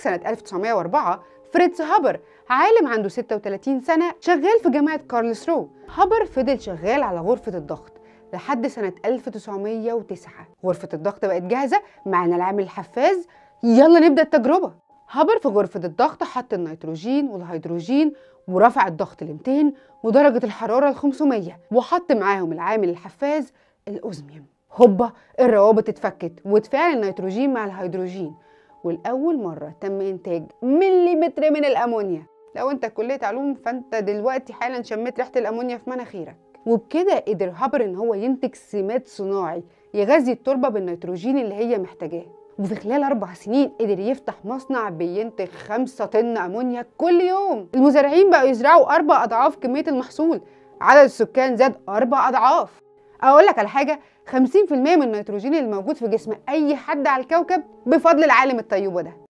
سنة 1904 فريتز هابر، عالم عنده 36 سنة شغال في جامعة كارلسروه. هابر فضل شغال على غرفة الضغط لحد سنة 1909. غرفة الضغط بقت جاهزة، معنا العامل الحفاز، يلا نبدأ التجربة. هابر في غرفة الضغط حط النيتروجين والهيدروجين ورفع الضغط ل 200 ودرجة الحرارة ل 500، وحط معاهم العامل الحفاز الأوزميوم. هوبا، الروابط اتفكت واتفاعل النيتروجين مع الهيدروجين، والأول مرة تم إنتاج مليمتر من الأمونيا. لو أنت كلية علوم فأنت دلوقتي حالا شميت ريحة الأمونيا في مناخيرك. وبكده قدر هابر إن هو ينتج سماد صناعي يغذي التربة بالنيتروجين اللي هي محتاجاه. وفي خلال 4 سنين قدر يفتح مصنع بينتج 5 طن أمونيا كل يوم. المزارعين بقوا يزرعوا 4 أضعاف كمية المحصول، عدد السكان زاد 4 أضعاف. أقول لك على حاجة، 50% من النيتروجين اللي موجود في جسم أي حد على الكوكب بفضل العالم الطيوبة ده.